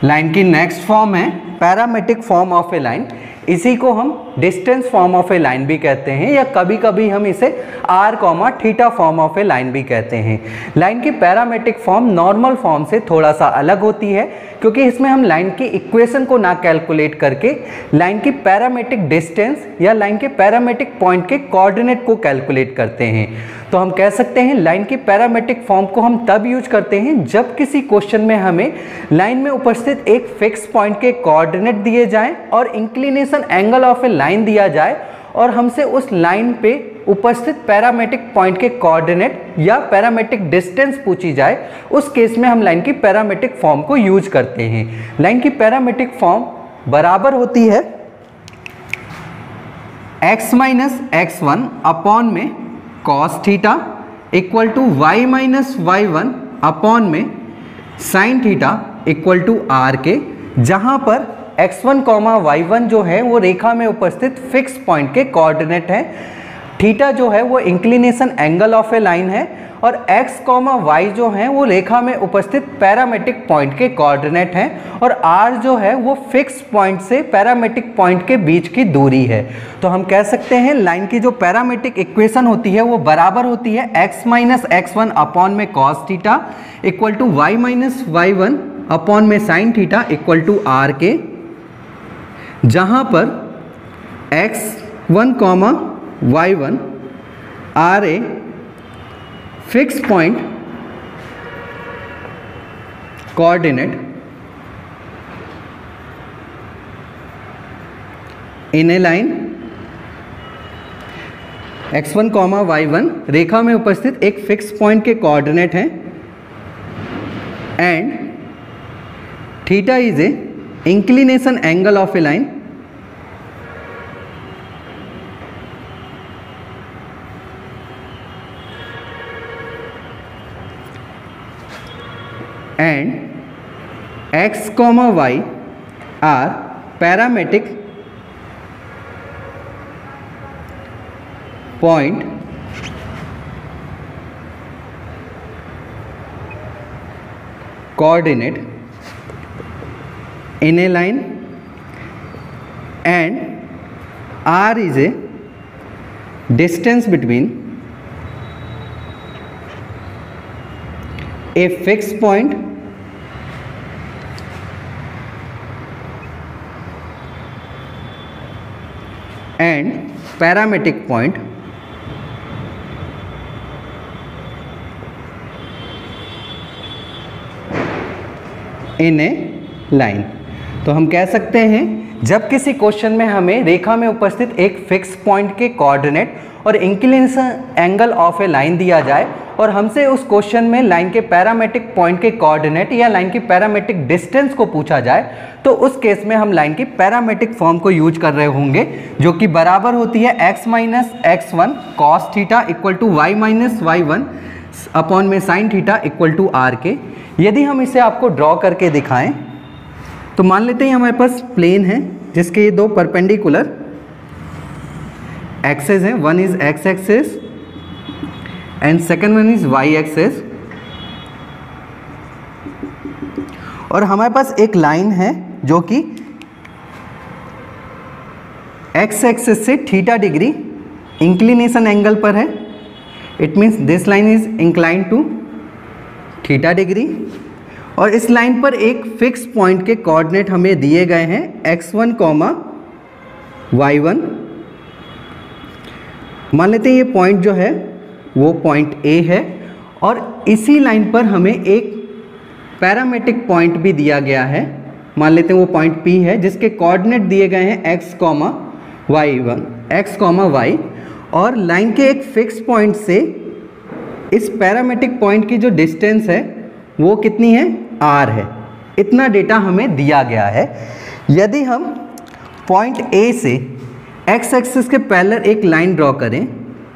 Line की next form है parametric form of a line. इसी को हम distance form of a line भी कहते हैं, या कभी कभी हम इसे r, theta form of a line भी कहते हैं। लाइन की पैरामेट्रिक फॉर्म नॉर्मल फॉर्म से थोड़ा सा अलग होती है, क्योंकि इसमें हम लाइन की इक्वेशन को ना कैलकुलेट करके लाइन की पैरामेट्रिक डिस्टेंस या लाइन के पैरामेट्रिक पॉइंट के कोऑर्डिनेट को कैलकुलेट करते हैं। तो हम कह सकते हैं लाइन की पैरामेट्रिक फॉर्म को हम तब यूज करते हैं जब किसी क्वेश्चन में हमें लाइन में उपस्थित एक फिक्स पॉइंट के कोऑर्डिनेट दिए जाएं और inclination angle of a line दिया जाए और हमसे उस लाइन पे उपस्थित पैरामेट्रिक पॉइंट के कोऑर्डिनेट या पैरामेट्रिक डिस्टेंस पूछी जाए। उस केस में हम लाइन की पैरामेट्रिक फॉर्म को यूज करते हैं। लाइन की पैरामेट्रिक फॉर्म बराबर होती है x माइनस x1 अपॉन में cos theta equal to y minus y1 upon में sin theta equal to r के, जहां पर x1, y1 जो है वो रेखा में उपस्थित फिक्स पॉइंट के कोऑर्डिनेट है, थीटा जो है वो inclination angle of a line है और x, y जो है वो रेखा में उपस्थित पैरामेट्रिक पॉइंट के कोऑर्डिनेट हैं और r जो है वो फिक्स पॉइंट से पैरामेट्रिक पॉइंट के बीच की दूरी है। तो हम कह सकते हैं लाइन की जो पैरामेट्रिक इक्वेशन होती है वो बराबर होती है x माइनस x1 अपॉन में cos theta equal to y minus y1 upon में sin theta equal to r के, जहां पर x1, y1 are a fix point coordinate in a line, x1, y1 रेखा में उपस्थित एक फिक्स पॉइंट के कोऑर्डिनेट हैं and theta is a inclination angle of a line and x, y are parametric point coordinate in a line and r is a distance between a fixed point and parametric point in a line। तो हम कह सकते हैं जब किसी question में हमें रेखा में उपस्थित एक फिक्स पॉइंट के कोऑर्डिनेट और inclination angle of a line दिया जाए और हमसे उस क्वेश्चन में लाइन के पैरामेट्रिक पॉइंट के कोऑर्डिनेट या लाइन की पैरामेट्रिक डिस्टेंस को पूछा जाए, तो उस केस में हम लाइन की पैरामेट्रिक फॉर्म को यूज कर रहे होंगे, जो कि बराबर होती है x minus x1 cos theta equal to y minus y1 upon में sin theta equal to r के। यदि हम इसे आपको ड्रॉ करके दिखाएं तो मान लेते हैं हमारे पास प्लेन है जिसके ये दो परपेंडिकुलर एक्सेस हैं, one is x axes and second one is y axes, और हमारे पास एक लाइन है जो कि x एक्सेस से थीटा डिग्री इंक्लिनेशन एंगल पर है। It means this line is inclined to theta degree, और इस लाइन पर एक फिक्स पॉइंट के कोऑर्डिनेट हमें दिए गए हैं x1, y1। मान लेते हैं ये पॉइंट जो है वो पॉइंट A है और इसी लाइन पर हमें एक पैरामेट्रिक पॉइंट भी दिया गया है, मान लेते हैं वो पॉइंट P है, जिसके कोऑर्डिनेट दिए गए हैं x, y, और लाइन के एक फिक्स पॉइंट से इस पैरामेट्रिक पॉइंट की जो डिस्टेंस है वो कितनी है, r है। इतना डेटा हमें दिया गया है। यदि हम पॉइंट A से x एक्सिस के पैरेलल एक लाइन ड्रॉ करें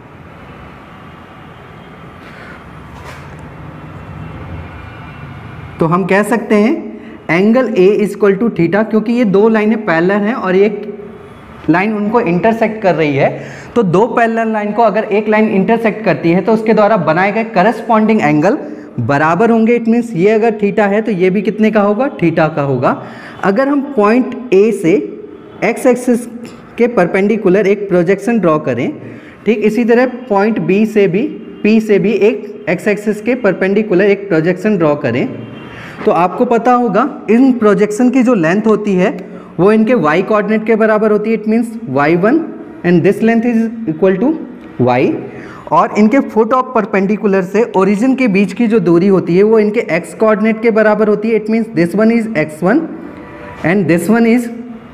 तो हम कह सकते हैं angle A equal to theta, क्योंकि ये दो लाइनें पैरेलल हैं और एक लाइन उनको इंटरसेक्ट कर रही है। तो दो पैरेलल लाइन को अगर एक लाइन इंटरसेक्ट करती है तो उसके द्वारा बनाए गए करस्पॉन्डिंग एंगल बराबर होंगे, इट मीन्स ये अगर थीटा है तो ये भी कितने का होगा, थीटा का होगा। अगर हम पॉइंट ए से एक्स एक्सिस के परपेंडिकुलर एक प्रोजेक्शन ड्रॉ करें, ठीक इसी तरह पॉइंट बी से भी, पी से भी एक एक्स एक्सिस के परपेंडिकुलर एक प्रोजेक्शन ड्रॉ करें, तो आपको पता होगा इन प्रोजेक्शन की जो लेंथ होती है वो इनके y कोऑर्डिनेट के बराबर होती है, it means y1 and this length is equal to y, और इनके फुट ऑफ परपेंडिकुलर से ओरिजिन के बीच की जो दूरी होती है वो इनके x कोऑर्डिनेट के बराबर होती है, it means this one is x1 and this one is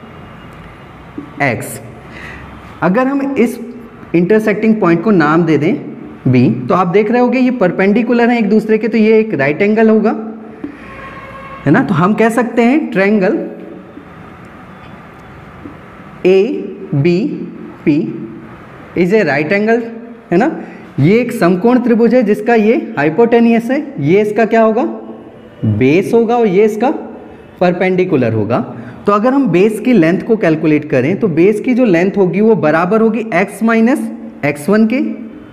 x। अगर हम इस इंटरसेक्टिंग पॉइंट को नाम दे दें b, तो आप देख रहे होगे ये परपेंडिकुलर हैं एक दूसरे के, तो ये एक राइट एंगल होगा, है ना। तो हम कह सकते हैं triangle ABP is a right angle, है ना। ये एक समकोण त्रिभुज है जिसका ये हाइपोटेनियस है, ये इसका क्या होगा, बेस होगा, और ये इसका परपेंडिकुलर होगा। तो अगर हम बेस की लेंथ को कैलकुलेट करें तो बेस की जो लेंथ होगी वो बराबर होगी x माइनस x1 के,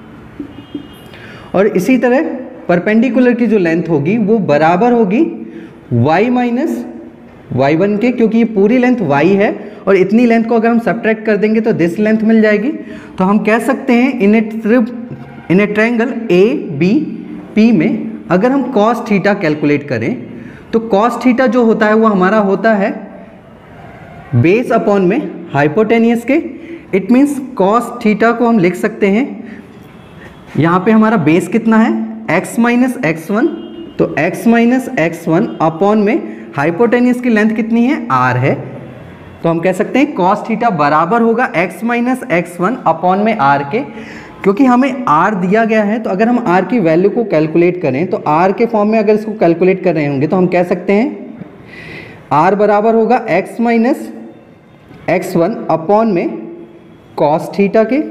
और इसी तरह परपेंडिकुलर की जो लेंथ होगी वो बराबर होगी y माइनस y1 के, क्योंकि ये पूरी लेंथ y है और इतनी लेंथ को अगर हम सब्ट्रैक्ट कर देंगे तो दिस लेंथ मिल जाएगी। तो हम कह सकते हैं इन ए ट्रायंगल ABP में अगर हम cos थीटा कैलकुलेट करें तो cos थीटा जो होता है वो हमारा होता है बेस अपॉन में हाइपोटेनियस के, इट मीन्स cos थीटा को हम लिख सकते हैं, यहाँ पे हमारा बेस कितना है x माइनस x1, तो x माइनस x1 अपॉन में हाइपोटेनियस की लेंथ कितनी है, r है, तो हम कह सकते हैं cos थीटा बराबर होगा x माइनस x1 अपॉन में r के। क्योंकि हमें r दिया गया है तो अगर हम r की वैल्यू को कैलकुलेट करें तो r के फॉर्म में अगर इसको कैलकुलेट कर रहे होंगे तो हम कह सकते हैं r बराबर होगा x माइनस x1 अपॉन में cos थीटा के।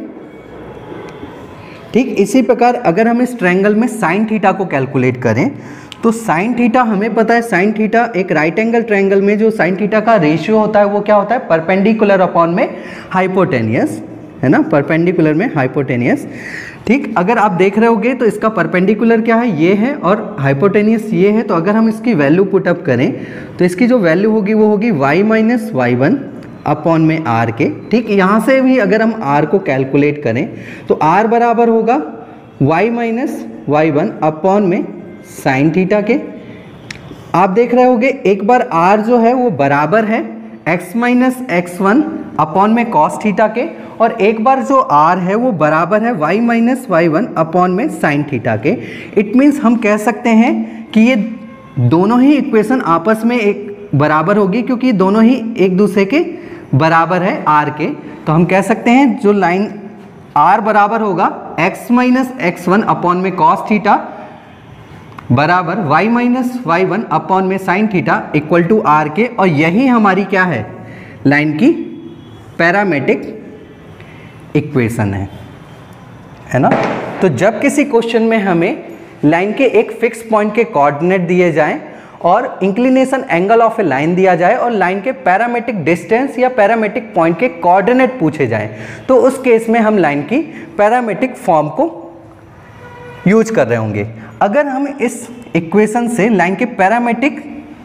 ठीक इसी प्रकार अगर हम इस ट्रायंगल में साइन थीटा को कैलकुलेट करें तो साइन थीटा हमें पता है, साइन थीटा एक राइट एंगल ट्रायंगल में जो साइन थीटा का रेशियो होता है वो क्या होता है, परपेंडिकुलर अपॉन में हाइपोटेनियस, है ना, परपेंडिकुलर में हाइपोटेनियस। ठीक, अगर आप देख रहे होगे तो इसका परपेंडिकुलर क्या है, ये है, और हाइपोटेनियस ये है। तो अगर हम इसकी वैल्यू पुटअप करें तो इसकी जो वैल्यू होगी वो होगी y माइनस y1 अपॉन में r के। ठीक, यहाँ से भी अगर हम r को कैलकुलेट करें तो r बराबर होगा y माइनस y1 अपॉन में साइन थीटा के। आप देख रहे होगे एक बार r जो है वो बराबर है x माइनस x1 अपॉन में cos थीटा के, और एक बार जो r है वो बराबर है y माइनस y1 अपॉन में साइन थीटा के। इट मीन्स हम कह सकते हैं कि ये दोनों ही इक्वेशन आपस में एक बराबर होगी, क्योंकि दोनों ही एक दूसरे के बराबर है r के। तो हम कह सकते हैं जो लाइन r बराबर होगा x माइनस x1 अपॉन में cos थीटा बराबर y माइनस y1 अपॉन में sine theta equal to r के, और यही हमारी क्या है, लाइन की पैरामेट्रिक इक्वेशन है ना। तो जब किसी क्वेश्चन में हमें लाइन के एक फिक्स पॉइंट के कोऑर्डिनेट दिए जाएं और inclination angle of a line दिया जाए और लाइन के पैरामेट्रिक डिस्टेंस या पैरामेट्रिक पॉइंट के कोऑर्डिनेट पूछे जाएं, तो उस केस में हम लाइन की पैरामेट्रिक फॉर्म को यूज कर रहे होंगे। अगर हम इस इक्वेशन से लाइन के पैरामेट्रिक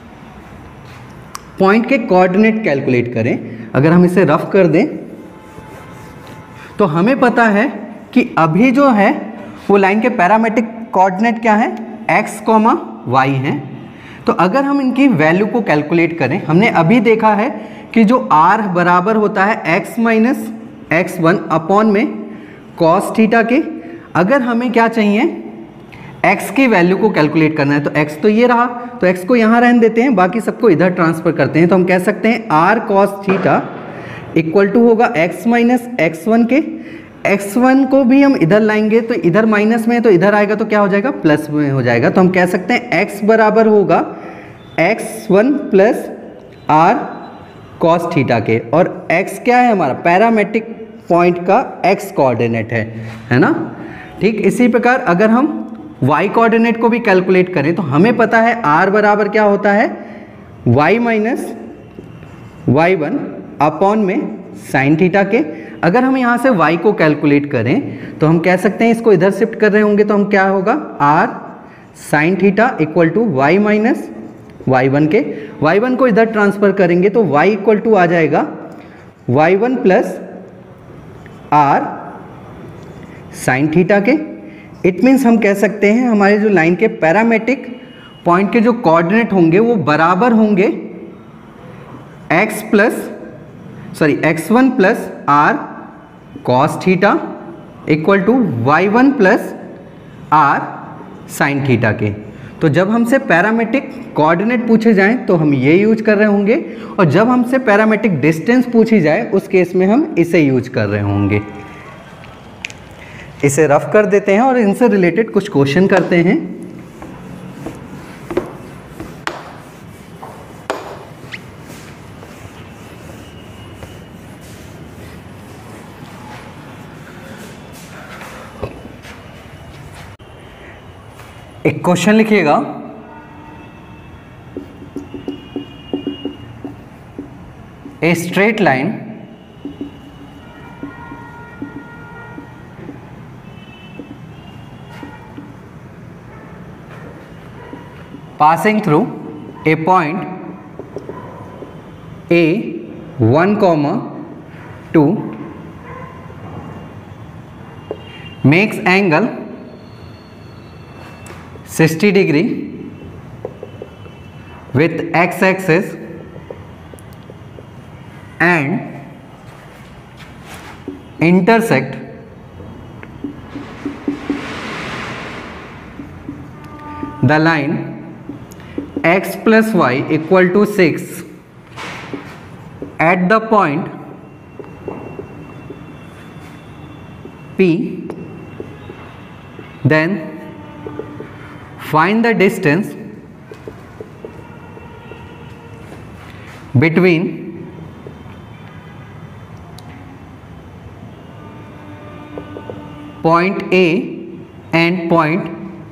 पॉइंट के कोऑर्डिनेट कैलकुलेट करें, अगर हम इसे रफ कर दें तो हमें पता है कि अभी जो है वो लाइन के पैरामेट्रिक कोऑर्डिनेट क्या है, x, y है। तो अगर हम इनकी वैल्यू को कैलकुलेट करें, हमने अभी देखा है कि जो r बराबर होता है x माइनस x1 अपॉन में cos थीटा के। अगर हमें क्या चाहिए, x की वैल्यू को कैलकुलेट करना है, तो x तो ये रहा, तो x को यहाँ रहने देते हैं, बाकी सबको इधर ट्रांसफर करते हैं। तो हम कह सकते हैं r cos theta equal to होगा x माइनस x1 के। x1 को भी हम इधर लाएंगे तो इधर माइनस में है, तो इधर आएगा तो क्या हो जाएगा, प्लस में हो जाएगा। तो हम कह सकते हैं x बराबर होगा x1 plus r cos theta के, और x क्या है हमारा, पैरामेट्रिक पॉइंट का x कोऑर्डिनेट है ना। ठीक, इसी प्रकार अगर हम y कोऑर्डिनेट को भी कैलकुलेट करें तो हमें पता है r बराबर क्या होता है, y माइनस y1 अपॉन में साइन थीटा के। अगर हम यहाँ से y को कैलकुलेट करें तो हम कह सकते हैं, इसको इधर शिफ्ट कर रहे होंगे तो हम क्या होगा, r sine theta equal to y minus y1 के, y1 को इधर ट्रांसफर करेंगे तो y इक्वल टू आ जाएगा y1 plus r sine theta के। इट मीन्स हम कह सकते हैं हमारे जो लाइन के पैरामेट्रिक पॉइंट के जो कोऑर्डिनेट होंगे वो बराबर होंगे x1 plus r cos theta equal to y1 plus r sine theta के। तो जब हमसे पैरामेट्रिक कोऑर्डिनेट पूछे जाएं तो हम ये यूज कर रहे होंगे, और जब हमसे पैरामेट्रिक डिस्टेंस पूछी जाए उस केस में हम इसे यूज कर रहे होंगे। इसे रफ कर देते हैं और इनसे रिलेटेड कुछ क्वेश्चन करते हैं। एक क्वेश्चन लिखिएगा, a straight line passing through a point A 1, 2 makes angle 60 degree with x-axis and intersect the line x plus y equal to 6 at the point P, then find the distance between point A and point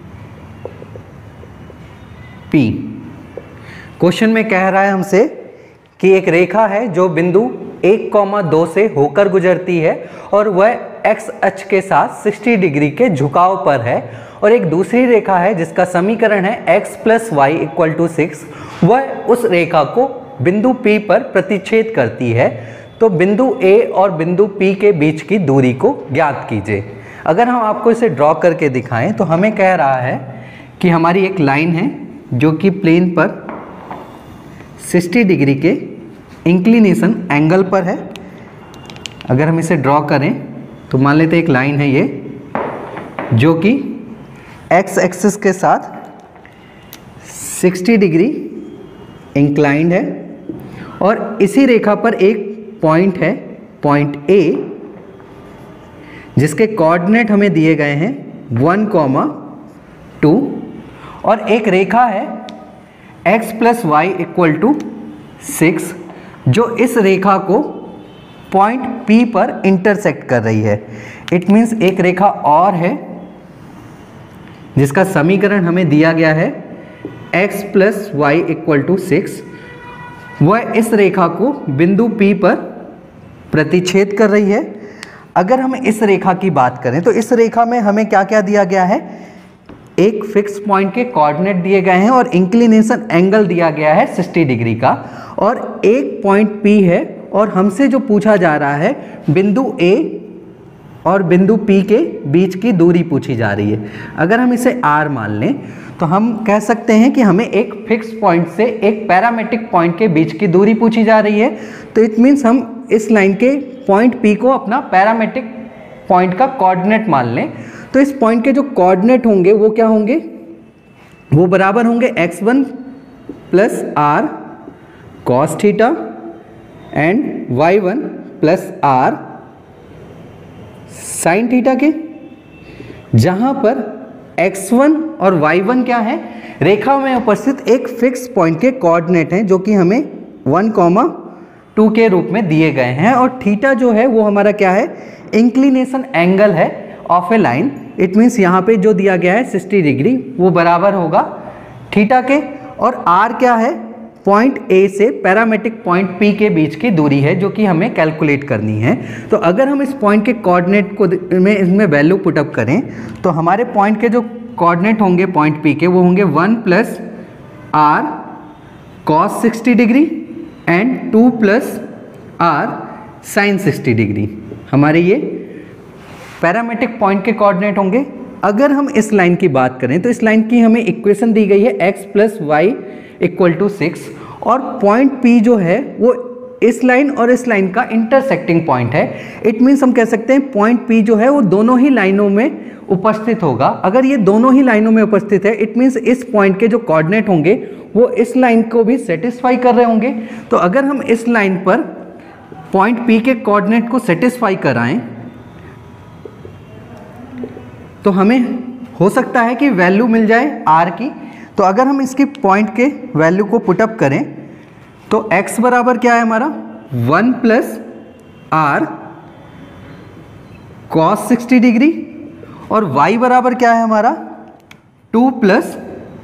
P। Question में कह रहा है हमसे कि एक रेखा है जो बिंदु 1,2 से होकर गुजरती है और वह x अक्ष के साथ 60 डिग्री के झुकाव पर है, और एक दूसरी रेखा है जिसका समीकरण है x plus y equal to 6, वह उस रेखा को बिंदु P पर प्रतिच्छेद करती है। तो बिंदु A और बिंदु P के बीच की दूरी को ज्ञात कीजिए। अगर हम आपको इसे ड्रॉ करके दिखाएं तो हमें कह रहा है कि हमारी एक लाइन है जो कि प्लेन पर 60 डिग्री के इंक्लिनेशन एंगल पर है। अगर हम इसे ड्रॉ करें तो मान लेते हैं एक लाइन है ये जो कि x एक्सिस के साथ 60 डिग्री इंक्लाइंड है, और इसी रेखा पर एक पॉइंट है पॉइंट A जिसके कोऑर्डिनेट हमें दिए गए हैं 1, 2, और एक रेखा है x plus y equal to 6 जो इस रेखा को पॉइंट P पर इंटरसेक्ट कर रही है। इट मीन्स एक रेखा और है जिसका समीकरण हमें दिया गया है x plus y equal to 6, वह इस रेखा को बिंदु P पर प्रतिच्छेद कर रही है। अगर हम इस रेखा की बात करें तो इस रेखा में हमें क्या क्या दिया गया है, एक फिक्स पॉइंट के कोऑर्डिनेट दिए गए हैं और इंक्लिनेशन एंगल दिया गया है 60 डिग्री का, और एक पॉइंट P है, और हमसे जो पूछा जा रहा है बिंदु A और बिंदु P के बीच की दूरी पूछी जा रही है। अगर हम इसे R मान लें तो हम कह सकते हैं कि हमें एक फिक्स पॉइंट से एक पैरामेट्रिक पॉइंट के बीच की दूरी पूछी जा रही है। तो इट मीन्स हम इस लाइन के पॉइंट P को अपना पैरामेट्रिक पॉइंट का कोऑर्डिनेट मान लें। तो इस पॉइंट के जो कोऑर्डिनेट होंगे वो क्या होंगे, वो बराबर होंगे x1 plus r cos theta and y1 plus r sin theta के, जहां पर x1 और y1 क्या है, रेखा में उपस्थित एक फिक्स पॉइंट के कोऑर्डिनेट हैं जो कि हमें 1, 2 के रूप में दिए गए हैं, और थीटा जो है वो हमारा क्या है, इंक्लिनेशन एंगल है of a line. It means यहाँ पे जो दिया गया है 60 डिग्री वो बराबर होगा थीटा के, और r क्या है, पॉइंट A से पैरामेट्रिक पॉइंट P के बीच की दूरी है जो कि हमें कैलकुलेट करनी है। तो अगर हम इस पॉइंट के कोऑर्डिनेट को में इसमें वैल्यू पुटअप करें तो हमारे पॉइंट के जो कोऑर्डिनेट होंगे पॉइंट P के वो होंगे 1 plus r cos 60 degree and 2 plus r sine 60 degree. हमारे ये पैरामेट्रिक पॉइंट के कोऑर्डिनेट होंगे। अगर हम इस लाइन की बात करें तो इस लाइन की हमें इक्वेशन दी गई है x plus y equal to 6 और पॉइंट P जो है वो इस लाइन और इस लाइन का इंटरसेक्टिंग पॉइंट है। इट मीन्स हम कह सकते हैं पॉइंट P जो है वो दोनों ही लाइनों में उपस्थित होगा। अगर ये दोनों ही लाइनों में उपस्थित है इट मीन्स इस पॉइंट के जो कोऑर्डिनेट होंगे वो इस लाइन को भी सेटिस्फाई कर रहे होंगे। तो अगर हम इस लाइन पर पॉइंट P के कोऑर्डिनेट को सेटिस्फाई कराएं तो हमें हो सकता है कि वैल्यू मिल जाए r की। तो अगर हम इसकी पॉइंट के वैल्यू को पुटअप करें तो x बराबर क्या है हमारा 1 प्लस आर कॉस 60 डिग्री और y बराबर क्या है हमारा 2 plus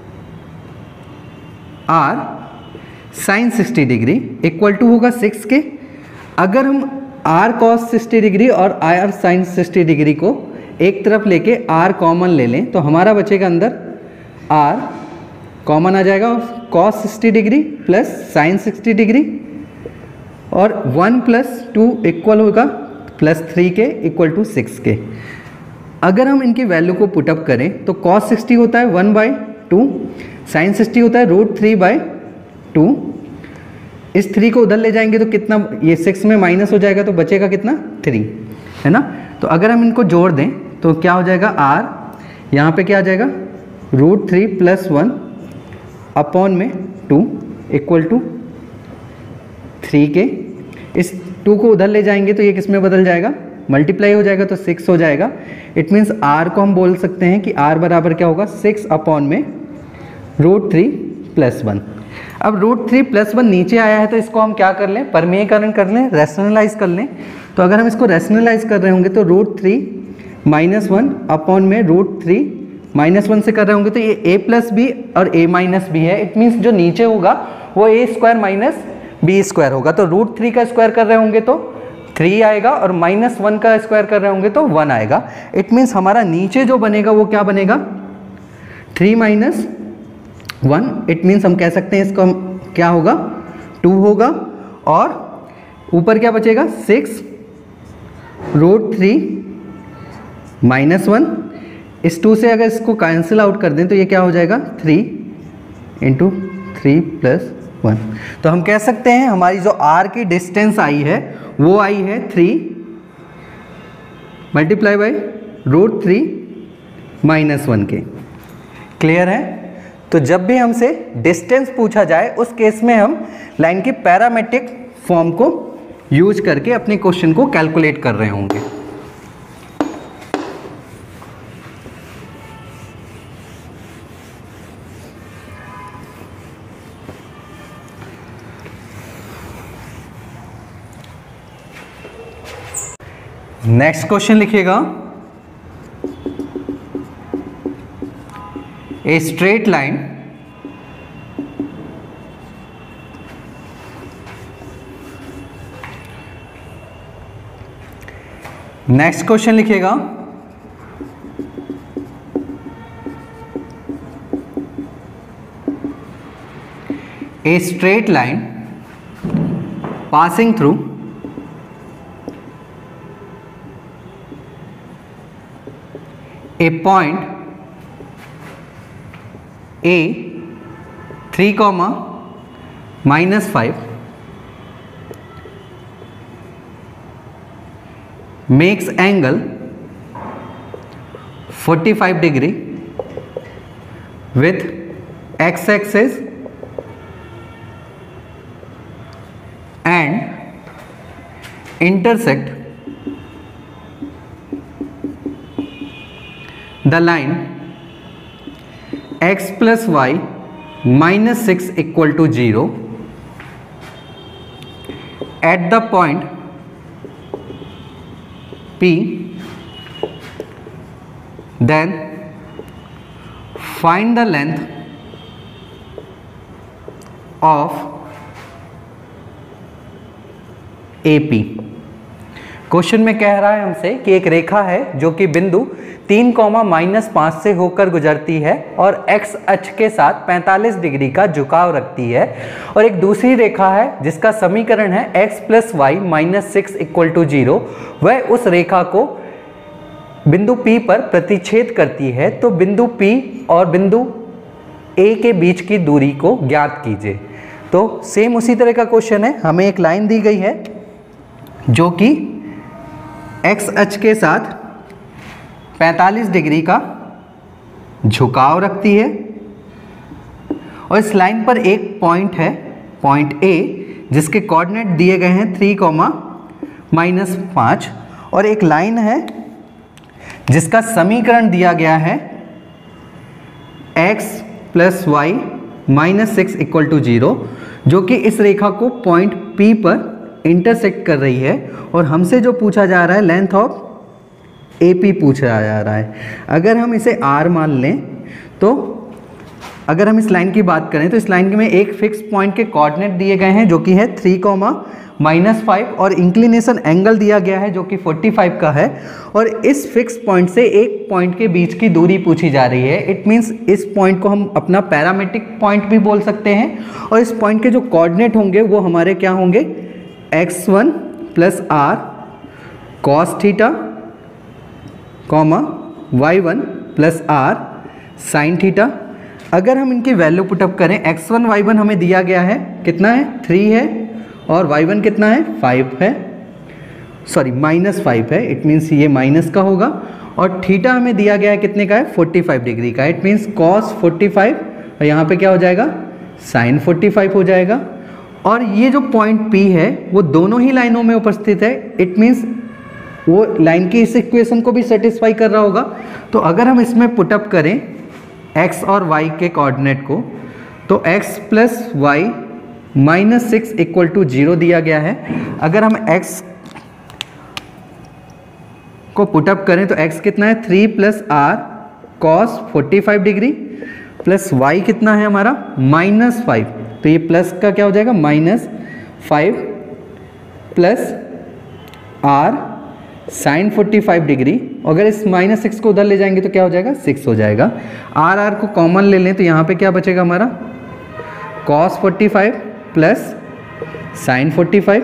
r sine 60 degree equal to होगा 6 के। अगर हम r cos 60 डिग्री और r साइन 60 डिग्री को एक तरफ लेके r कॉमन ले लें तो हमारा बचेगा अंदर r कॉमन आ जाएगा और cos 60 degree plus sine 60 degree और 1 प्लस 2 इक्वल होगा प्लस 3 के इक्वल टू 6 के। अगर हम इनकी वैल्यू को पुटअप करें तो cos 60 होता है 1/2, साइन 60 होता है √3/2। इस 3 को उधर ले जाएंगे तो कितना, ये 6 में माइनस हो जाएगा तो बचेगा कितना 3, है ना। तो अगर हम इनको जोड़ दें तो क्या हो जाएगा r यहाँ पे क्या आ जाएगा √3 प्लस 1 अपॉन में 2 इक्वल टू 3 के। इस 2 को उधर ले जाएंगे तो ये किस में बदल जाएगा, मल्टीप्लाई हो जाएगा तो 6 हो जाएगा। इट मीन्स r को हम बोल सकते हैं कि r बराबर क्या होगा 6 अपॉन में √3 प्लस 1। अब √3 प्लस 1 नीचे आया है तो इसको हम क्या कर लें, परमेयकरण कर लें, रैशनलाइज कर लें। तो अगर हम इसको रैशनलाइज कर रहे होंगे तो √3 माइनस 1 अपॉन में √3 माइनस 1 से कर रहे होंगे तो ये a प्लस बी और a माइनस बी है। इट मीन्स जो नीचे होगा वो a square minus b square होगा। तो √3 का स्क्वायर कर रहे होंगे तो 3 आएगा और माइनस 1 का स्क्वायर कर रहे होंगे तो 1 आएगा। इट मीन्स हमारा नीचे जो बनेगा वो क्या बनेगा 3 माइनस 1। इट मीन्स हम कह सकते हैं इसको क्या होगा 2 होगा और ऊपर क्या बचेगा 6 √3 माइनस 1। इस 2 से अगर इसको कैंसिल आउट कर दें तो ये क्या हो जाएगा 3 इंटू 3 प्लस 1। तो हम कह सकते हैं हमारी जो r की डिस्टेंस आई है वो आई है 3 मल्टीप्लाई बाई √3 माइनस 1 के। क्लियर है। तो जब भी हमसे डिस्टेंस पूछा जाए उस केस में हम लाइन की पैरामेट्रिक फॉर्म को यूज करके अपने क्वेश्चन को कैलकुलेट कर रहे होंगे। नेक्स्ट क्वेश्चन लिखिएगा, a straight line next question लिखिएगा, a straight line passing through a point A 3, -5 makes angle 45 degree with x-axis and intersect the line x plus y minus 6 equal to 0 at the point P, then find the length of AP। Question में कह रहा है हमसे कि एक रेखा है जो कि बिंदु 3,-5 से होकर गुजरती है और x अक्ष के साथ 45 डिग्री का झुकाव रखती है, और एक दूसरी रेखा है जिसका समीकरण है x + y - 6 = 0। वह उस रेखा को बिंदु P पर प्रतिच्छेद करती है, तो बिंदु P और बिंदु A के बीच की दूरी को ज्ञात कीजिए। तो सेम उसी तरह का क्वेश्चन है, हमें एक लाइन दी गई है जो कि x अक्ष के साथ 45 डिग्री का झुकाव रखती है, और इस लाइन पर एक पॉइंट है, पॉइंट A, जिसके कोऑर्डिनेट दिए गए हैं 3,-5, और एक लाइन है जिसका समीकरण दिया गया है x + y - 6 = 0, जो कि इस रेखा को पॉइंट P पर इंटरसेक्ट कर रही है, और हमसे जो पूछा जा रहा है लेंथ ऑफ AP पूछा जा रहा है। अगर हम इसे R मान लें, तो अगर हम इस लाइन की बात करें तो इस लाइन में एक फिक्स पॉइंट के कोऑर्डिनेट दिए गए हैं जो कि है 3,-5, और इंक्लिनेशन एंगल दिया गया है जो कि 45 का है, और इस फिक्स पॉइंट से एक पॉइंट के बीच की दूरी पूछी जा रही है। इट मीन्स इस पॉइंट को हम अपना पैरामेट्रिक पॉइंट भी बोल सकते हैं, और इस पॉइंट के जो कोऑर्डिनेट होंगे वो हमारे क्या होंगे, x1 + r cos theta, y1 + r sin theta. अगर हम इनकी वैल्यू पुटअप करें, x1 y1 हमें दिया गया है, कितना है, 3 है, और y1 कितना है, 5 है, सॉरी -5 है, इट मीन्स ये माइनस का होगा, और थीटा हमें दिया गया है कितने का है, 45 डिग्री का, इट मीन्स cos 45, और यहाँ पे क्या हो जाएगा, sin 45 हो जाएगा। और ये जो पॉइंट P है वो दोनों ही लाइनों में उपस्थित है, इट मीन्स वो लाइन की इस इक्वेशन को भी सेटिस्फाई कर रहा होगा। तो अगर हम इसमें पुटअप करें x और y के कोऑर्डिनेट को, तो x + y - 6 = 0 दिया गया है। अगर हम x को पुटअप करें तो x कितना है, 3 + r cos 45 degree, plus y कितना है हमारा, -5, तो ये प्लस का क्या हो जाएगा, -5 + r sin 45 डिग्री। अगर इस -6 को उधर ले जाएंगे तो क्या हो जाएगा, 6 हो जाएगा। r को कॉमन ले लें तो यहाँ पे क्या बचेगा हमारा, cos 45 + sin 45,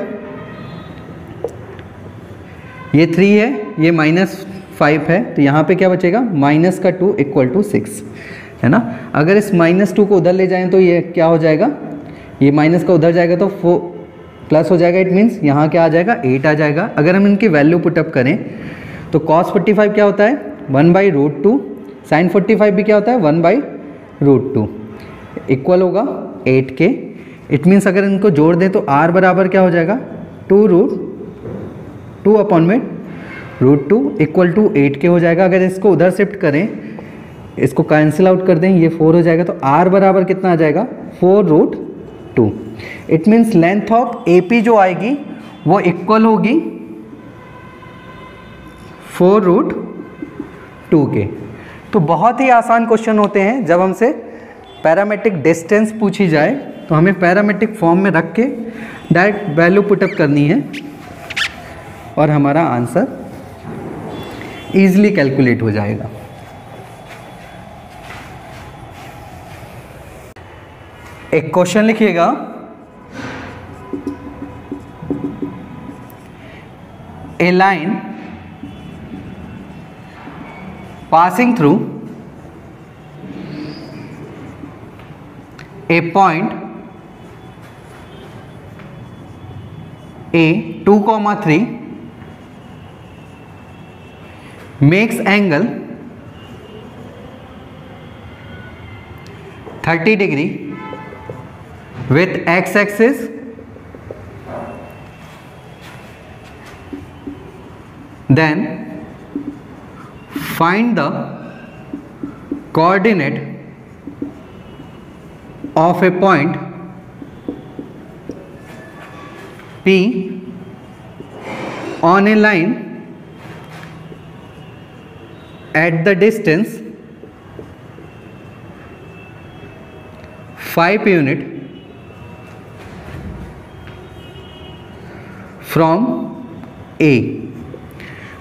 ये 3 है, ये -5 है, तो यहाँ पे क्या बचेगा, -2 = 6, है ना। अगर इस -2 को उधर ले जाएं तो ये क्या हो जाएगा, ये माइनस का उधर जाएगा तो प्लस हो जाएगा, इट मीन्स यहाँ क्या आ जाएगा, 8 आ जाएगा। अगर हम इनकी वैल्यू पुटअप करें तो cos 45 क्या होता है, 1/√2, sin 45 भी क्या होता है, 1/√2, इक्वल होगा 8 के। इट मीन्स अगर इनको जोड़ दें तो r बराबर क्या हो जाएगा, 2√2 = 8 के हो जाएगा। अगर इसको उधर शिफ्ट करें, इसको कैंसिल आउट कर दें, ये 4 हो जाएगा, तो r बराबर कितना आ जाएगा, 4√2। It means length of AP जो आएगी वो इक्वल होगी 4√2 के। तो बहुत ही आसान क्वेश्चन होते हैं, जब हमसे पैरामेट्रिक डिस्टेंस पूछी जाए तो हमें पैरामेट्रिक फॉर्म में रख के डायरेक्ट वैल्यू पुटअप करनी है और हमारा आंसर ईजिली कैलकुलेट हो जाएगा। एक क्वेश्चन लिखिएगा, a line passing through a point A 2,3 makes angle 30 degree with x-axis then find the coordinate of a point P on a line at the distance 5 units from A।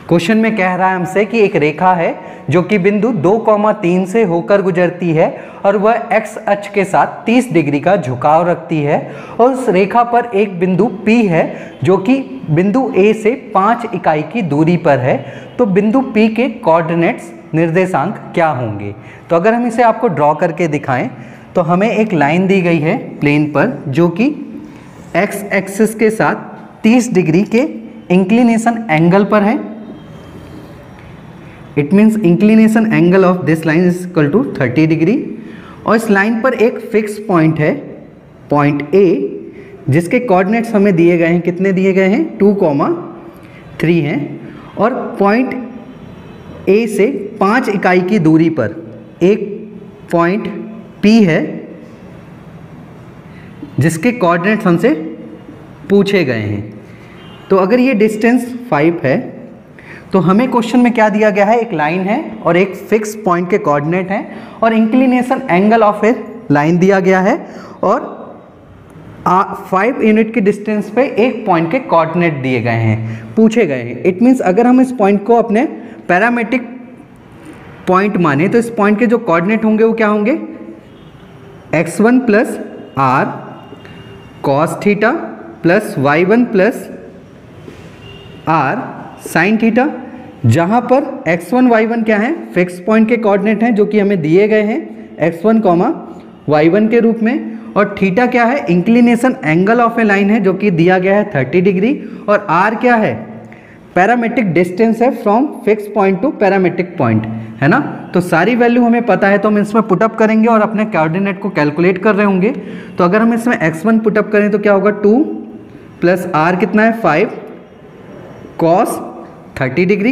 Question में कह रहा है हमसे कि एक रेखा है जो कि बिंदु 2,3 से होकर गुजरती है और वह x अक्ष के साथ 30 डिग्री का झुकाव रखती है और उस रेखा पर एक बिंदु P है जो कि बिंदु A से 5 इकाई की दूरी पर है। तो बिंदु P के कोऑर्डिनेट्स निर्देशांक क्या होंगे? तो अगर हम इसे आपको ड्रॉ करके दिखाएं तो हमें एक लाइन दी गई है प्लेन पर जो कि x एक्सिस के साथ 30 डिग्री के इंक्लिनेशन एंगल पर है। It means inclination angle of this line is equal to 30 degree और इस लाइन पर एक फिक्स पॉइंट है, पॉइंट A, जिसके कोऑर्डिनेट्स हमें दिए गए हैं। कितने दिए गए हैं? 2,3 हैं। और पॉइंट A से 5 इकाई की दूरी पर एक पॉइंट P है जिसके कोऑर्डिनेट्स हमसे पूछे गए हैं। तो अगर ये डिस्टेंस 5 है तो हमें क्वेश्चन में क्या दिया गया है? एक लाइन है और एक फिक्स पॉइंट के कोऑर्डिनेट हैं और inclination angle of a line दिया गया है और 5 यूनिट की डिस्टेंस पे एक पॉइंट के कोऑर्डिनेट दिए गए हैं, पूछे गए हैं। इट मीन्स अगर हम इस पॉइंट को अपने पैरामेट्रिक पॉइंट माने तो इस पॉइंट के जो कोऑर्डिनेट होंगे वो क्या होंगे? x1 plus r cos theta plus y1 plus r sin theta, जहाँ पर x1 y1 क्या है? फिक्स पॉइंट के कोऑर्डिनेट हैं जो कि हमें दिए गए हैं x1, y1 के रूप में। और थीटा क्या है? Inclination angle of a line है जो कि दिया गया है 30 डिग्री। और r क्या है? पैरामेट्रिक डिस्टेंस है from fix point to parametric point, है ना। तो सारी वैल्यू हमें पता है तो हम इसमें पुटअप करेंगे और अपने कोऑर्डिनेट को कैलकुलेट कर रहे होंगे। तो अगर हम इसमें x1 पुटअप करें तो क्या होगा? 2 प्लस r कितना है? 5 cos 30 डिग्री।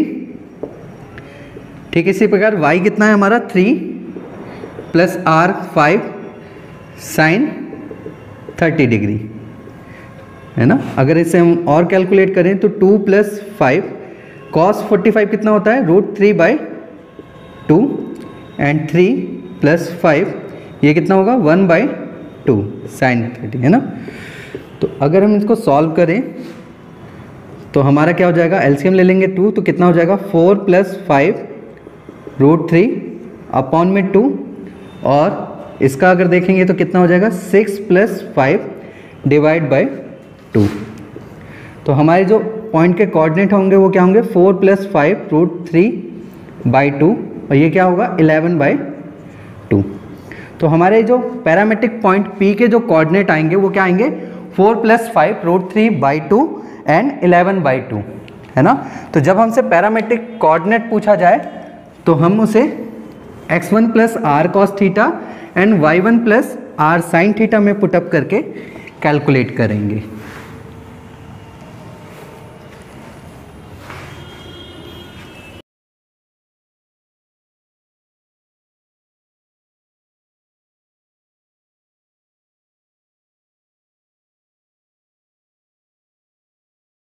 ठीक, इसी प्रकार y कितना है हमारा? 3 प्लस r 5 साइन 30 डिग्री, है ना। अगर इसे हम और कैलकुलेट करें तो 2 प्लस 5 cos 45 कितना होता है? √3/2 एंड 3 प्लस 5 ये कितना होगा? 1/2 साइन 30, है ना। तो अगर हम इसको सॉल्व करें तो हमारा क्या हो जाएगा? एलसीएम ले लेंगे 2 तो कितना हो जाएगा? 4 प्लस 5 √3 अपॉन में 2 और इसका अगर देखेंगे तो कितना हो जाएगा? 6 प्लस 5 डिवाइड बाय 2। तो हमारे जो पॉइंट के कोऑर्डिनेट होंगे वो क्या होंगे? 4 प्लस 5 √3/2 और ये क्या होगा? 11/2। तो हमारे जो पैरामेट्रिक पॉइंट P के जो कोऑर्डिनेट आएंगे वो क्या आएंगे? 4 प्लस 5 √3/2 एंड 11/2, है ना। तो जब हमसे पैरामेट्रिक कोऑर्डिनेट पूछा जाए तो हम उसे x1 plus r cos theta and y1 plus r sin theta में पुटअप करके कैलकुलेट करेंगे।